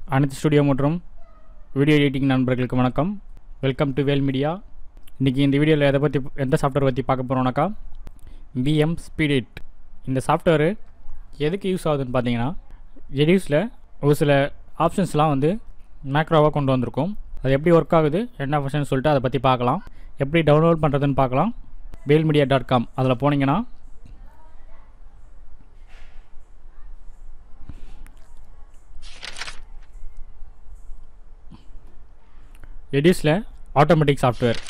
அனைத்து ஸ்டுடியோ மற்றும் video editing நண்பர்களுக்கு வணக்கம். Welcome to Vel media. இன்றைக்கி இந்த வீடியோவில் எந்த சாஃப்ட்வேர் பற்றி பார்க்க போகிறோம்னாக்கா பிஎம் ஸ்பீட் எடிட். இந்த சாஃப்ட்வேரு எதுக்கு யூஸ் ஆகுதுன்னு பார்த்தீங்கன்னா, எடிட்ஸில் ஒரு சில ஆப்ஷன்ஸ்லாம் மேக்ரோவாக கொண்டு வந்திருக்கும். அது எப்படி ஒர்க் ஆகுது, என்ன ஆப்ஷன் சொல்லிட்டு அதை பற்றி பார்க்கலாம். எப்படி டவுன்லோட் பண்ணுறதுன்னு பார்க்கலாம். velmedia.com அதில் போனீங்கன்னா எடிட்ஸில் ஆட்டோமேட்டிக் சாஃப்ட்வேர்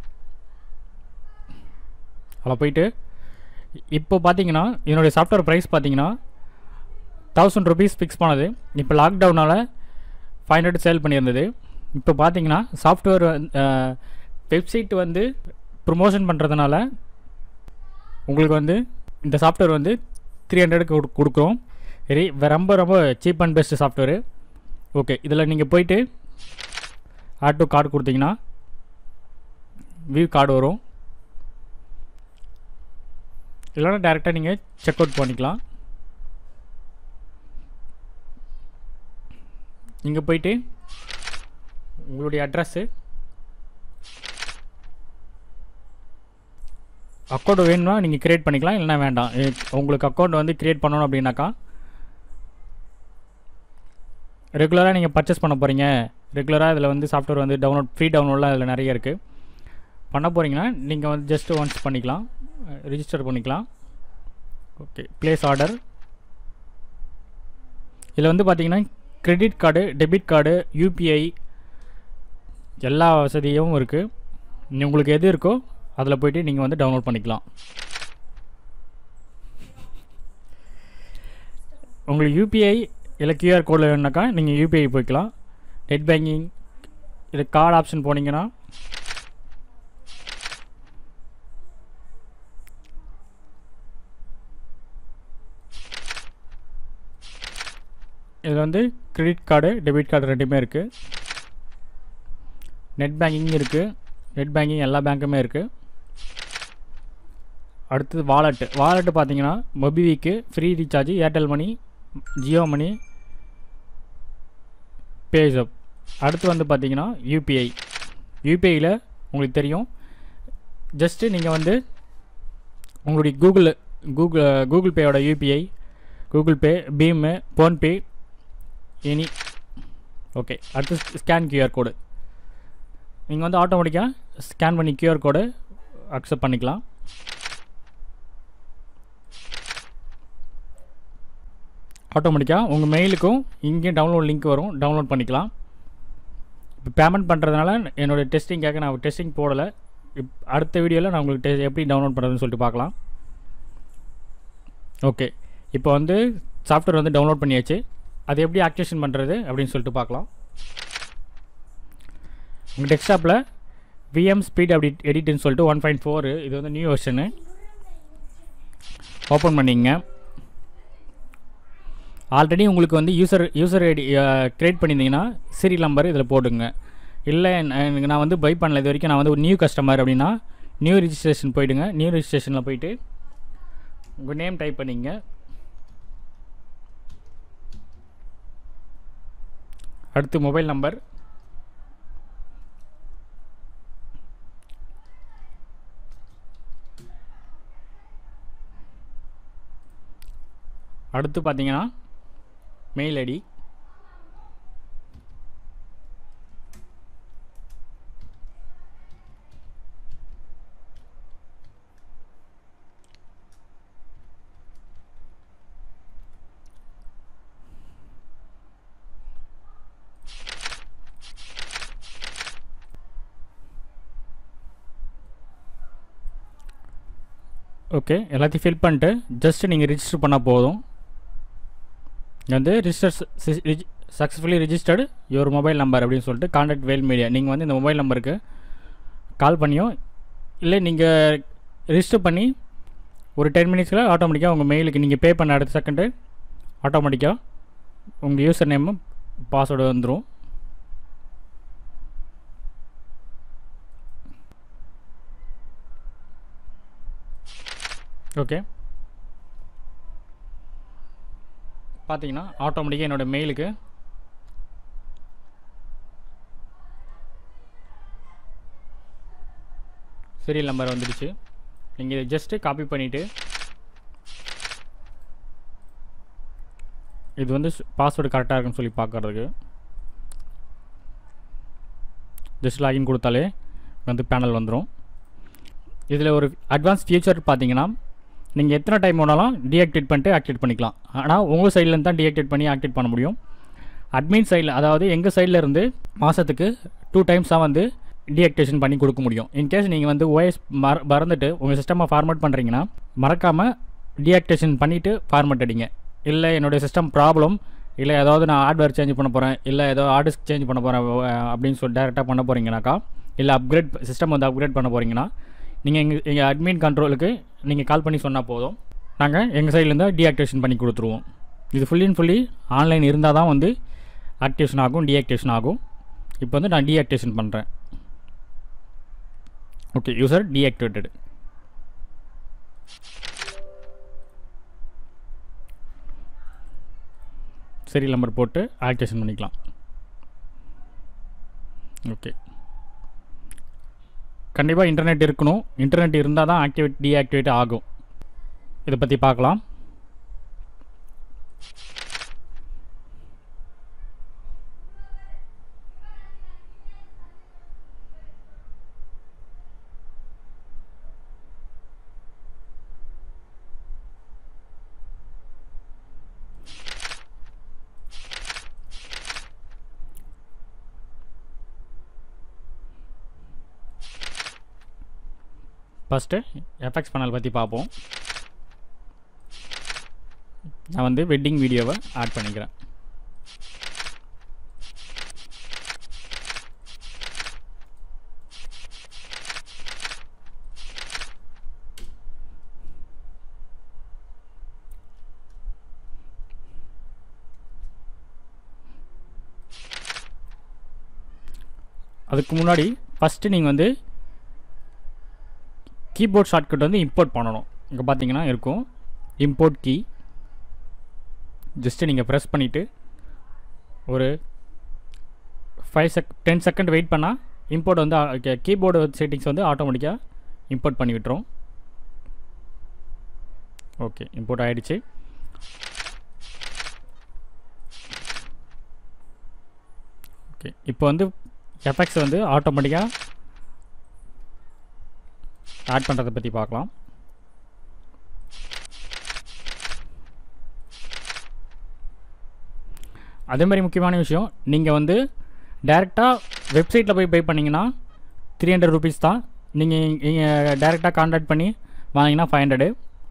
அதில் போயிட்டு இப்போ பார்த்தீங்கன்னா என்னுடைய சாஃப்ட்வேர் ப்ரைஸ் பார்த்தீங்கன்னா 1000 rupees ஃபிக்ஸ் பண்ணது. இப்போ லாக்டவுனால் 500 சேல் பண்ணியிருந்தது. இப்போ பார்த்தீங்கன்னா சாஃப்ட்வேர் வெப்சைட் ப்ரொமோஷன் பண்ணுறதுனால உங்களுக்கு இந்த சாஃப்ட்வேர் 300 கொடுக்குறோம். ரொம்ப ரொம்ப cheap and best software. Okay, இதில் நீங்கள் போயிட்டு ஆட் டு கார்டு கொடுத்தீங்கன்னா வியூ கார்டு வரும். இல்லைனா டேரெக்டாக நீங்கள் செக் அவுட் பண்ணிக்கலாம். இங்கே போயிட்டு உங்களுடைய அட்ரஸ்ஸு, அக்கௌண்ட் வேணும்னா நீங்கள் க்ரியேட் பண்ணிக்கலாம், இல்லைனா வேண்டாம். உங்களுக்கு அக்கௌண்ட் க்ரியேட் பண்ணணும் அப்படின்னாக்கா, ரெகுலராக நீங்கள் பர்ச்சேஸ் பண்ண போகிறீங்க, ரெகுலராக இதில் சாஃப்ட்வேர் ஃப்ரீ டவுன்லோட்லாம் இதில் நிறைய இருக்குது. பண்ண போகிறீங்கன்னா நீங்கள் ஜஸ்ட் ஒன்ஸ் பண்ணிக்கலாம், ரிஜிஸ்டர் பண்ணிக்கலாம். Okay, place order. இதில் பார்த்தீங்கன்னா credit card, debit card, UPI எல்லா வசதியும் இருக்குது. உங்களுக்கு எது இருக்கோ அதில் போய்ட்டு நீங்கள் டவுன்லோட் பண்ணிக்கலாம். உங்களுக்கு யூபிஐ இல்லை கியூஆர் கோடில் வேணுனாக்கா நீங்கள் யூபிஐ போய்க்கலாம். நெட் பேங்கிங் இது கார்டு ஆப்ஷன் போனீங்கன்னா இதில் கிரெடிட் கார்டு, டெபிட் கார்டு ரெண்டுமே இருக்குது. நெட் பேங்கிங் இருக்குது. நெட் பேங்கிங் எல்லா பேங்க்குமே இருக்குது. அடுத்தது வாலெட்டு பார்த்தீங்கன்னா MobiKwik free recharge, Airtel money, Jio money, பேஸப். அடுத்து பார்த்தீங்கன்னா யூபிஐயில் உங்களுக்கு தெரியும். ஜஸ்ட்டு நீங்கள் உங்களுடைய கூகுள் பேயோட UPI, Google Pay, BHIM, PhonePe, any. Okay, அடுத்து ஸ்கேன் கியூஆர் கோடு. நீங்கள் ஆட்டோமேட்டிக்காக ஸ்கேன் பண்ணி கியூஆர் கோடு அக்செப்ட் பண்ணிக்கலாம். ஆட்டோமேட்டிக்காக உங்கள் மெயிலுக்கும் இங்கேயும் டவுன்லோட் லிங்க் வரும், டவுன்லோட் பண்ணிக்கலாம். இப்போ பேமெண்ட் பண்ணுறதுனால என்னோடய டெஸ்டிங்காக நான் டெஸ்டிங் போடலை. அடுத்த வீடியோவில் நான் உங்களுக்கு எப்படி டவுன்லோட் பண்ணுறதுன்னு சொல்லிட்டு பார்க்கலாம். ஓகே, இப்போ சாஃப்ட்வேர் டவுன்லோட் பண்ணியாச்சு. அது எப்படி ஆக்டிவேஷன் பண்ணுறது அப்படின்னு சொல்லிட்டு பார்க்கலாம். உங்கள் டெஸ்க்டாப்பில் விஎம் ஸ்பீட் எடிட்னு சொல்லிட்டு 1.4 இது நியூ வெர்ஷனு ஓப்பன் பண்ணிங்க. ஆல்ரெடி உங்களுக்கு யூசர் ஐடி க்ரியேட் பண்ணியிருந்தீங்கன்னா சீரியல் நம்பர் இதில் போடுங்க. இல்லை நான் பை பண்ணல இது வரைக்கும், நான் ஒரு நியூ கஸ்டமர் அப்படின்னா நியூ ரிஜிஸ்ட்ரேஷன் போயிடுங்க. நியூ ரிஜிஸ்ட்ரேஷனில் போயிட்டு உங்கள் நேம் டைப் பண்ணிங்க. அடுத்து மொபைல் நம்பர், அடுத்து பார்த்தீங்கன்னா மெயில் ஐடி, ஓகே, எல்லாத்தையும் ஃபில் பண்ணிட்டு ஜஸ்ட் நீங்கள் ரிஜிஸ்டர் பண்ணால் போதும். Successfully registered your mobile number அப்படின்னு சொல்லிட்டு கான்டாக்ட் வேல் மீடியா. நீங்கள் இந்த மொபைல் நம்பருக்கு கால் பண்ணியோ இல்லை நீங்கள் ரிஜிஸ்டர் பண்ணி ஒரு 10 minutesல ஆட்டோமேட்டிக்காக உங்கள் மெயிலுக்கு நீங்கள் பே பண்ண அடுத்த செகண்டு ஆட்டோமேட்டிக்காக உங்கள் யூசர் நேமும் பாஸ்வேர்டு வந்துடும். ஓகே, பார்த்தீங்கன்னா ஆட்டோமேட்டிக்காக என்னோடய மெயிலுக்கு சீரியல் நம்பர் வந்துடுச்சு. நீங்கள் இதை ஜஸ்ட்டு காப்பி பண்ணிவிட்டு இது வந்து பாஸ்வேர்டு கரெக்டாக இருக்குன்னு சொல்லி பார்க்குறதுக்கு ஜஸ்ட் லாகின் கொடுத்தாலே வந்து பேனல் வந்துடும். இதில் ஒரு அட்வான்ஸ் ஃபியூச்சர் பார்த்தீங்கன்னா நீங்கள் எத்தனை டைம் வேணாலும் டீஆக்டிவேட் பண்ணிட்டு ஆக்டிவேட் பண்ணிக்கலாம். ஆனால் உங்கள் சைட்லேருந்து தான் டீஆக்டிவேட் பண்ணி ஆக்டிவேட் பண்ண முடியும். அட்மின் சைடில், அதாவது எங்கள் சைடில் இருந்து மாதத்துக்கு 2 டைம்ஸாக வந்து டீஆக்டிவேஷன் பண்ணி கொடுக்க முடியும். இன்கேஸ் நீங்கள் வந்து OS மறந்துட்டு உங்கள் சிஸ்டமை ஃபார்மேட் பண்ணுறீங்கன்னா மறக்காமல் டீஆக்டிவேஷன் பண்ணிவிட்டு ஃபார்மேட் அடிங்க. இல்லை என்னுடைய சிஸ்டம் ப்ராப்ளம், இல்லை ஏதாவது நான் ஹார்ட்வேர் சேஞ்ச் பண்ண போகிறேன், இல்லை ஏதோ ஹார்ட் சேஞ்ச் பண்ண போகிறேன் அப்படின்னு சொல்லி டேரெக்டாக பண்ண போகிறீங்கனாக்கா, இல்லை சிஸ்டம் வந்து அப்கிரேட் பண்ண போகிறீங்கன்னா நீங்கள் எங்கள் அட்மின் கண்ட்ரோலுக்கு நீங்கள் கால் பண்ணி சொன்னால் போதும், நாங்கள் எங்கள் சைட்லேருந்து டீஆக்டிவேஷன் பண்ணி கொடுத்துருவோம். இது ஃபுல்லி ஆன்லைன் இருந்தால் தான் வந்து ஆக்டிவேஷன் ஆகும், டீஆக்டிவேஷன் ஆகும். இப்போ வந்து நான் டீஆக்டிவேஷன் பண்ணுறேன். Okay, user deactivated. Serial number போட்டு ஆக்டிவேஷன் பண்ணிக்கலாம். ஓகே, கண்டிப்பாக இன்டர்நெட் இருக்கணும். இன்டர்நெட் இருந்தால் தான் டீஆக்டிவேட் ஆகும். இதை பற்றி பார்க்கலாம். ஃபஸ்ட்டு எஃப்எக்ஸ் பேனல் பற்றி பார்ப்போம். நான் வந்து வெட்டிங் வீடியோவை ஆட் பண்ணிக்கிறேன். அதுக்கு முன்னாடி ஃபஸ்ட்டு நீங்கள் வந்து கீபோர்ட் ஷார்ட்கட் வந்து இம்போர்ட் பண்ணணும். இங்கே பார்த்தீங்கன்னா இருக்கும் இம்போர்ட் கீ. ஜஸ்ட்டு நீங்கள் ப்ரெஸ் பண்ணிவிட்டு ஒரு 10 செகண்ட் வெயிட் பண்ணால் இம்போர்ட் வந்து கீபோர்டு செட்டிங்ஸ் வந்து ஆட்டோமேட்டிக்காக இம்போர்ட் பண்ணி விட்டுரும். ஓகே, இம்போர்ட் ஆகிடுச்சு. ஓகே, இப்போ வந்து எஃபெக்ட்ஸ் வந்து ஆட்டோமேட்டிக்காக ஆட் பண்ணுறதை பற்றி பார்க்கலாம். அதே மாதிரி முக்கியமான விஷயம், நீங்கள் வந்து டைரெக்டாக வெப்சைட்டில் போய் பே பண்ணிங்கன்னா 300 ருபீஸ் தான். நீங்கள் டைரெக்டாக கான்டாக்ட் பண்ணி வாங்கினா 500.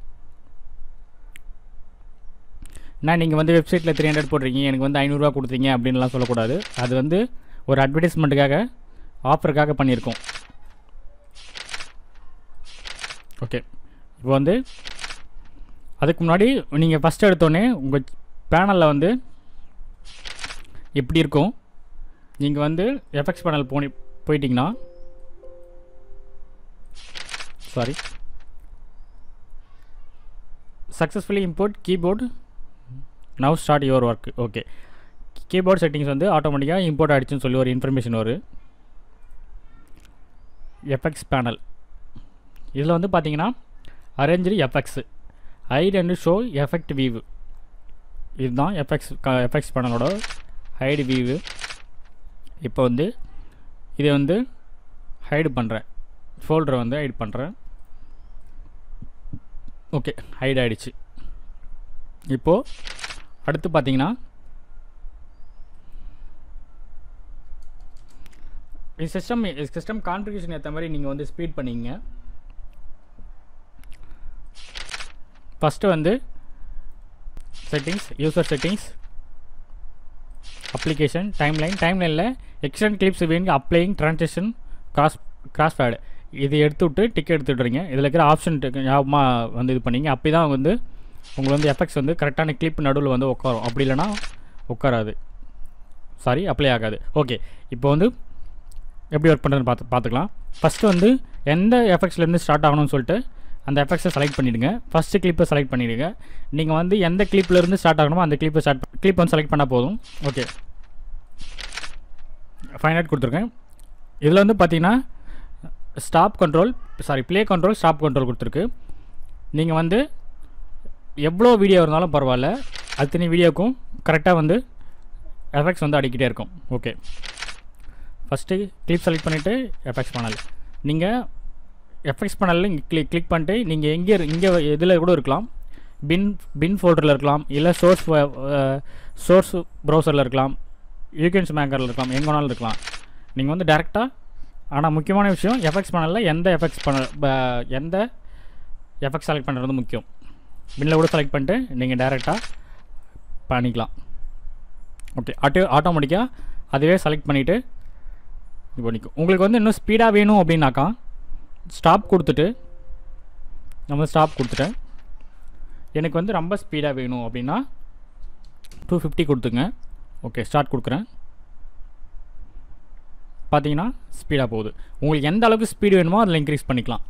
நான் நீங்கள் வந்து வெப்சைட்டில் 300 போடுறீங்க, எனக்கு வந்து 500 ரூபா கொடுத்தீங்க அப்படின்லாம் சொல்லக்கூடாது. அது வந்து ஒரு அட்வர்டைஸ்மெண்ட்டுக்காக, ஆஃபருக்காக பண்ணியிருக்கோம். ஓகே, இப்போ வந்து அதுக்கு முன்னாடி நீங்கள் ஃபஸ்ட்டு எடுத்தோடனே உங்கள் பேனலில் வந்து எப்படி இருக்கும், நீங்கள் வந்து எஃபெக்ட்ஸ் பேனல் போயிட்டிங்கன்னா successfully import keyboard, now start your work. Okay, keyboard settings வந்து ஆட்டோமேட்டிக்காக இம்போர்ட் ஆகிடுச்சுன்னு சொல்லி ஒரு இன்ஃபர்மேஷன் வரும். எஃபெக்ட்ஸ் பேனல் இதில் வந்து பார்த்தீங்கன்னா arrange effects, hide and show effect view. இதுதான் எஃபெக்ட்ஸ் பேனலோட ஹைடு வியூ. இப்போ வந்து இதை வந்து ஹைடு பண்ணுறேன், ஃபோல்டரை வந்து ஹைட் பண்ணுறேன். ஓகே, ஹைட் ஆகிடுச்சு. இப்போது அடுத்து பார்த்தீங்கன்னா சிஸ்டம் கான்ஃபிகரேஷன் ஏற்ற மாதிரி நீங்கள் வந்து ஸ்பீட் பண்ணிங்க. ஃபஸ்ட்டு வந்து செட்டிங்ஸ், யூசர் செட்டிங்ஸ், அப்ளிகேஷன், டைம்லைனில் எக்ஸ்டெண்ட் கிளிப்ஸ் வேணுங்க, அப்ளையிங், ட்ரான்சாக்ஷன், கிராஸ் ஃபேடு இது எடுத்து விட்டு டிக் எடுத்துட்டுறீங்க. இதில் இருக்கிற ஆப்ஷன் ஞாபகமாக வந்து இது பண்ணிங்க. அப்படி தான் வந்து உங்களுக்கு வந்து எஃபெக்ட்ஸ் வந்து கரெக்டான கிளிப் நடுவில் வந்து உட்காரும். அப்படி இல்லைனா உட்காராது, அப்ளை ஆகாது. ஓகே, இப்போ வந்து எப்படி ஒர்க் பண்ணுறதுன்னு பார்த்துக்கலாம். ஃபஸ்ட்டு வந்து எந்த எஃபெக்ட்ஸ்லேருந்து ஸ்டார்ட் ஆகணும்னு சொல்லிட்டு அந்த எஃபெக்ட்ஸை செலக்ட் பண்ணிவிடுங்க. ஃபஸ்ட்டு கிளிப்பை செலக்ட் பண்ணிவிடுங்க. நீங்கள் வந்து எந்த கிளிப்லேருந்து ஸ்டார்ட் ஆகணுமோ அந்த கிளிப் வந்து செலக்ட் பண்ணால் போதும். ஓகே, 500 கொடுத்துருக்கேன். இதில் வந்து பார்த்தீங்கன்னா ப்ளே கண்ட்ரோல் ஸ்டாப் கண்ட்ரோல் கொடுத்துருக்கு. நீங்கள் வந்து எவ்வளோ வீடியோ இருந்தாலும் பரவாயில்ல, அத்தனை வீடியோக்கும் கரெக்டாக வந்து எஃபெக்ட்ஸ் வந்து அடிக்கிட்டே இருக்கும். ஓகே, ஃபஸ்ட்டு கிளிப் செலக்ட் பண்ணிவிட்டு எஃபெக்ட்ஸ் பேனல். நீங்கள் எஃபெக்ட்ஸ் பேனலில் இங்கே கிளிக் பண்ணிட்டு நீங்கள் இங்கே இதில் கூட இருக்கலாம், பின் ஃபோல்டரில் இருக்கலாம், இல்லை சோர்ஸ் ப்ரௌசரில் இருக்கலாம், யூகேன்ஸ் மேக்கரில் இருக்கலாம், எங்கே வேணாலும் இருக்கலாம். நீங்கள் வந்து டேரெக்டாக, ஆனால் முக்கியமான விஷயம் எஃபெக்ட்ஸ் பேனலில் எந்த எஃபெக்ட்ஸ் செலக்ட் பண்ணுறது முக்கியம். பின்னில் கூட செலக்ட் பண்ணிட்டு நீங்கள் டேரெக்டாக பண்ணிக்கலாம். ஓகே, ஆட்டோமேட்டிக்காக அதுவே செலக்ட் பண்ணிவிட்டு இது பண்ணிக்கும். உங்களுக்கு வந்து இன்னும் ஸ்பீடாக வேணும் அப்படின்னாக்கா ஸ்டாப் கொடுத்துட்டேன். எனக்கு வந்து ரொம்ப ஸ்பீடாக வேணும் அப்படின்னா 250 கொடுத்துங்க. ஓகே, ஸ்டார்ட் கொடுக்குறேன். பார்த்தீங்கன்னா ஸ்பீடாக போகுது. உங்களுக்கு எந்த அளவுக்கு ஸ்பீடு வேணுமோ அதில் இன்க்ரீஸ் பண்ணிக்கலாம்.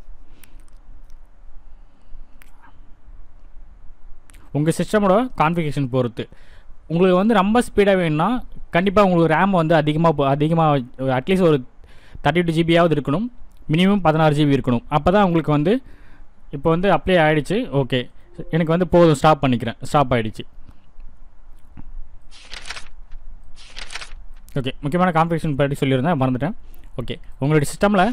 உங்கள் சிஸ்டமோட கான்ஃபிகரேஷன் பொறுத்து. உங்களுக்கு வந்து ரொம்ப ஸ்பீடாக வேணும்னா கண்டிப்பாக உங்களுக்கு ரேம் வந்து அதிகமாக அட்லீஸ்ட் ஒரு 32 ஜிபியாவது இருக்கணும், மினிமம் 16 ஜிபி இருக்கணும். அப்போ தான் உங்களுக்கு வந்து இப்போ வந்து அப்ளை ஆகிடுச்சு. ஓகே, எனக்கு வந்து போதும், ஸ்டாப் ஆகிடுச்சு. ஓகே, முக்கியமான கான்ஃபிகரேஷன் பற்றி சொல்லியிருந்தேன், மறந்துட்டேன். ஓகே, உங்களுடைய சிஸ்டமில்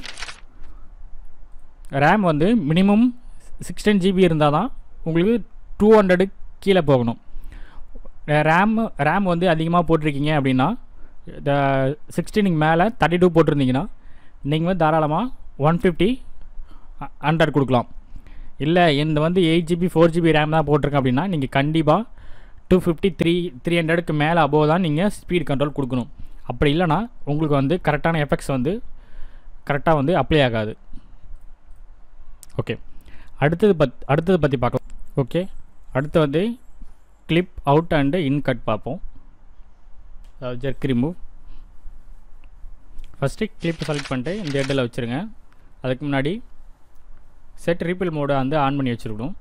ரேம் வந்து மினிமம் 16 ஜிபி இருந்தால் தான் உங்களுக்கு 200 கீழே போகணும். ரேம் வந்து அதிகமாக போட்டிருக்கீங்க அப்படின்னா 16 மேலே 32 போட்டிருந்தீங்கன்னா நீங்கள் வந்து தாராளமாக 150 100 கொடுக்கலாம். இல்லை இந்த வந்து 8 ஜிபி 4 ஜிபி ரேம் தான் போட்டிருக்கேன் அப்படின்னா நீங்கள் கண்டிப்பாக 250 300க்கு மேலே அபோவ் தான் நீங்கள் ஸ்பீட் கண்ட்ரோல் கொடுக்கணும். அப்படி இல்லைனா உங்களுக்கு வந்து கரெக்டான எஃபெக்ட்ஸ் வந்து கரெக்டாக வந்து அப்ளை ஆகாது. ஓகே, அடுத்தது பற்றி பார்க்கலாம். ஓகே, அடுத்து வந்து clip out and in cut பார்ப்போம். Jerk remove. First clip select பண்ணிட்டு இந்த ஹெட்டில் வச்சுருங்க. அதுக்கு முன்னாடி செட் ரீபில் மோடை வந்து ஆன் பண்ணி வச்சுருக்கணும்.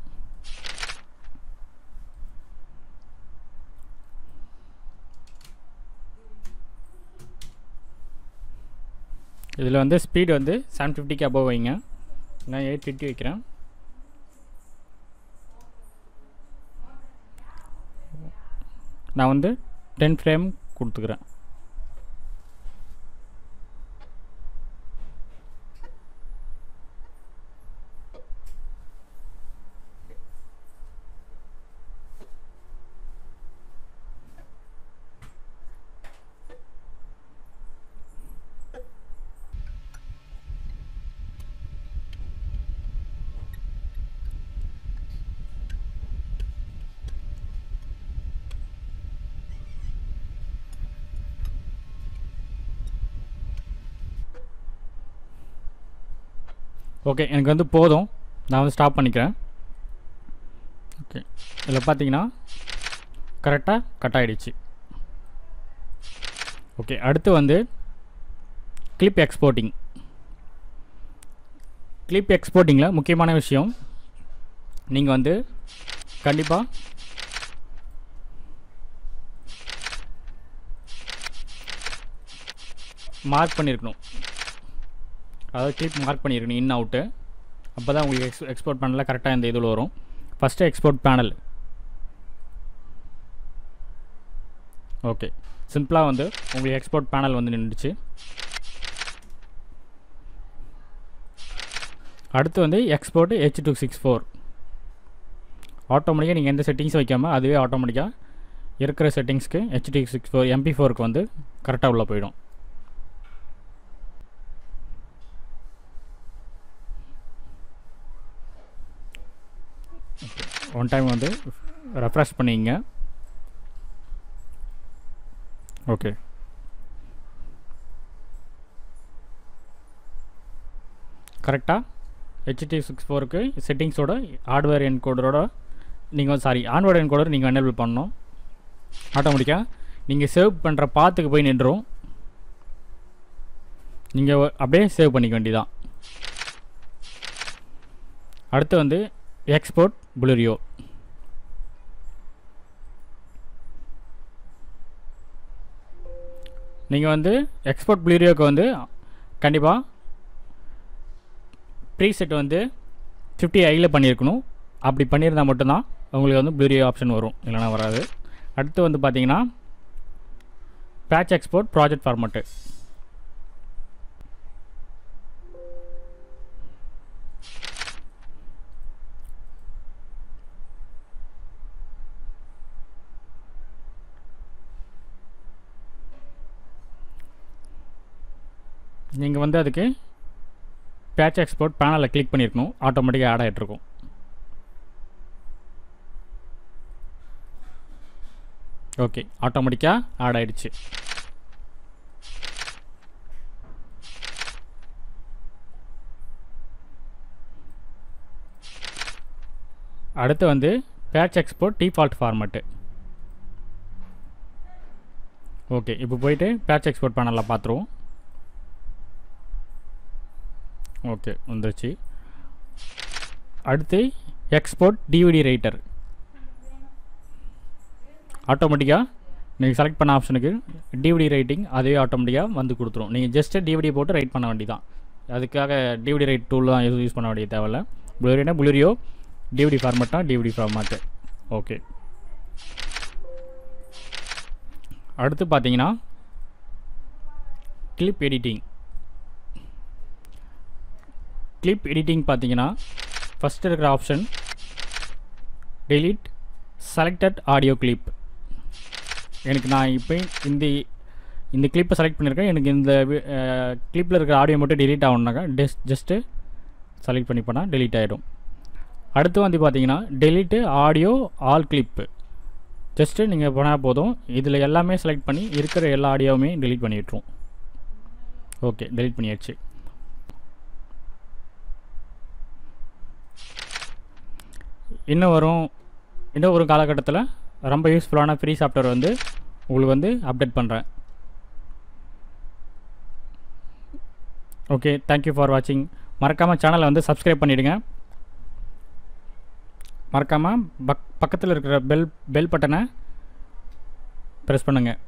இதில் வந்து ஸ்பீடு வந்து 750க்கு அபோவ் வைங்க. நான் 850 வைக்கிறேன். நான் வந்து 10 ஃப்ரேம் கொடுத்துக்கிறேன். ஓகே, எனக்கு வந்து போதும், நான் வந்து ஸ்டாப் பண்ணிக்கிறேன். ஓகே, இதில் பார்த்தீங்கன்னா கரெக்டாக கட் ஆகிடுச்சு. ஓகே, அடுத்து வந்து கிளிப் எக்ஸ்போர்ட்டிங்கில் முக்கியமான விஷயம், நீங்கள் வந்து கண்டிப்பாக மார்க் பண்ணியிருக்கணும். அதாவது கிளிப் மார்க் பண்ணியிருக்கணும் இன் அவுட்டு. அப்போ தான் உங்களுக்கு எக்ஸ்போர்ட் பேனலில் கரெக்டாக இந்த இதில் வரும். First export panel. ஓகே, சிம்பிளாக வந்து உங்களுக்கு எக்ஸ்போர்ட் பேனல் வந்து நின்றுச்சு. அடுத்து வந்து எக்ஸ்போர்ட் H264. ஆட்டோமேட்டிக்காக நீங்கள் எந்த செட்டிங்ஸும் வைக்காமல் அதுவே ஆட்டோமேட்டிக்காக இருக்கிற செட்டிங்ஸ்க்கு H264 MP4க்கு வந்து கரெக்டாக உள்ளே போயிடும். ஒன் டைம் வந்து ரெஃப்ரெஷ் பண்ணிங்க. ஓகே, கரெக்டாக H264க்கு செட்டிங்ஸோட ஹார்ட்வேர் என்கோடரோட நீங்கள் ஹார்ட்வேர் என்கோடர் நீங்கள் எனேபிள் பண்ணணும். ஆட்டோமேட்டிக்காக நீங்கள் சேவ் பண்ணுற பாத்துக்கு போய் நின்றுடும். நீங்கள் அப்படியே சேவ் பண்ணிக்க வேண்டியதான். அடுத்து வந்து எக்ஸ்போர்ட் ப்ளூரியோ. நீங்கள் வந்து எக்ஸ்போர்ட் ப்ளூரியோக்கு வந்து கண்டிப்பாக ப்ரீசெட் வந்து 50i பண்ணியிருக்கணும். அப்படி பண்ணியிருந்தால் மட்டும்தான் உங்களுக்கு வந்து ப்ளூரே ஆப்ஷன் வரும், இல்லைனா வராது. அடுத்து வந்து பார்த்தீங்கன்னா பேட்ச் எக்ஸ்போர்ட் ப்ராஜெக்ட் ஃபார்மேட்டு. நீங்கள் வந்து அதுக்கு பேட்ச் எக்ஸ்போர்ட் பேனலில் கிளிக் பண்ணியிருக்கணும், ஆட்டோமேட்டிக்காக ஆட் ஆகிட்ருக்கும். ஓகே, ஆட்டோமேட்டிக்காக ஆட் ஆகிடுச்சு. அடுத்து வந்து batch export default format. Okay, இப்போ போயிட்டு பேட்ச் எக்ஸ்போர்ட் பேனலில் பார்த்துருவோம். ஓகே, வந்துருச்சு. அடுத்து எக்ஸ்போர்ட் டிவிடி ரைட்டர். ஆட்டோமேட்டிக்காக நீங்கள் செலக்ட் பண்ண ஆப்ஷனுக்கு டிவிடி ரைட்டிங் அதுவே ஆட்டோமேட்டிக்காக வந்து கொடுத்துரும். நீங்கள் ஜஸ்ட்டு டிவிடி போட்டு ரைட் பண்ண வேண்டியதான். அதுக்காக டிவிடி ரைட் டூல் தான் யூஸ் பண்ண வேண்டிய தேவையில்ல. ப்ளூரேனா ப்ளூரியோ, டிவிடி ஃபார்மேட்னா டிவிடி ஃபார்மேட்டு. ஓகே, அடுத்து பார்த்தீங்கன்னா கிளிப் எடிட்டிங். கிளிப் எடிட்டிங் பார்த்தீங்கன்னா ஃபஸ்ட்டு இருக்கிற option delete selected audio clip. எனக்கு நான் இப்போ இந்த கிளிப்பை செலக்ட் பண்ணியிருக்கேன். எனக்கு இந்த கிளிப்பில் இருக்கிற ஆடியோ மட்டும் டெலீட் ஆகணுனாக்கா ஜஸ்ட்டு செலக்ட் பண்ணி பண்ணால் டெலீட் ஆகிடும். அடுத்து வந்து பார்த்தீங்கன்னா delete audio all clip. Just நீங்கள் பண்ணால் போதும், இதில் எல்லாமே செலக்ட் பண்ணி இருக்கிற எல்லா ஆடியோவுமே டெலீட் பண்ணி விட்டுரும். ஓகே, டெலீட் பண்ணியாச்சு. இன்னும் ஒரு காலகட்டத்தில் ரொம்ப யூஸ்ஃபுல்லான ஃப்ரீ சாஃப்ட்வேர் வந்து உங்களுக்கு வந்து அப்டேட் பண்ணுறேன். ஓகே, தேங்க்யூ ஃபார் வாட்சிங். மறக்காமல் சேனலை வந்து சப்ஸ்கிரைப் பண்ணிவிடுங்க. மறக்காமல் பக்கத்தில் இருக்கிற பெல் பட்டனை ப்ரெஸ் பண்ணுங்கள்.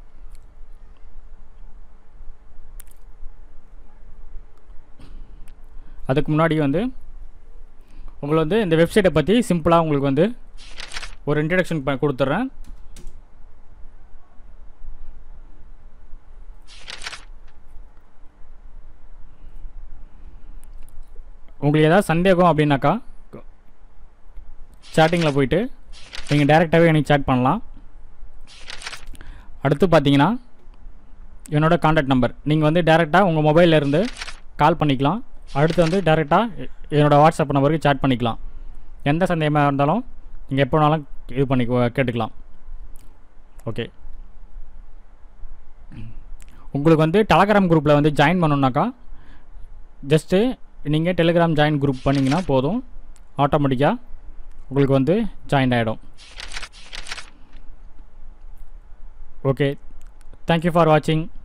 அதுக்கு முன்னாடி வந்து உங்களை வந்து இந்த வெப்சைட்டை பற்றி சிம்பிளாக உங்களுக்கு வந்து ஒரு இன்ட்ரடக்ஷன் கொடுத்துட்றேன். உங்களுக்கு ஏதாவது சந்தேகம் அப்படின்னாக்கா சேட்டிங்கில் போயிட்டு நீங்கள் டைரெக்டாகவே எனக்கு சேட் பண்ணலாம். அடுத்து பார்த்தீங்கன்னா என்னோடய கான்டாக்ட் நம்பர், நீங்கள் வந்து டைரெக்டாக உங்கள் மொபைலில் இருந்து கால் பண்ணிக்கலாம். அடுத்து வந்து டைரெக்டாக என்னோடய வாட்ஸ்அப் நம்பருக்கு சேட் பண்ணிக்கலாம். எந்த சந்தேகமாக இருந்தாலும் நீங்கள் எப்போ வேணாலும் இது பண்ணி கேட்டுக்கலாம். ஓகே, உங்களுக்கு வந்து டெலகிராம் குரூப்பில் வந்து ஜாயின் பண்ணணுன்னாக்கா ஜஸ்ட்டு நீங்கள் டெலிகிராம் ஜாயின் குரூப் பண்ணிங்கன்னா போதும், ஆட்டோமேட்டிக்காக உங்களுக்கு வந்து ஜாயின் ஆகிடும். ஓகே, தேங்க்யூ ஃபார் வாட்சிங்.